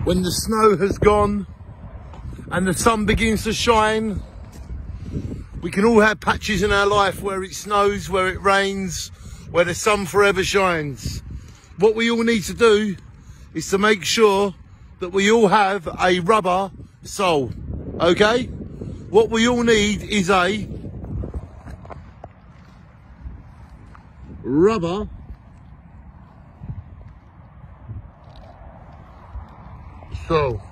when the snow has gone and the sun begins to shine. We can all have patches in our life where it snows, where it rains, where the sun forever shines. What we all need to do is to make sure that we all have a rubber sole, okay? What we all need is a rubber sole.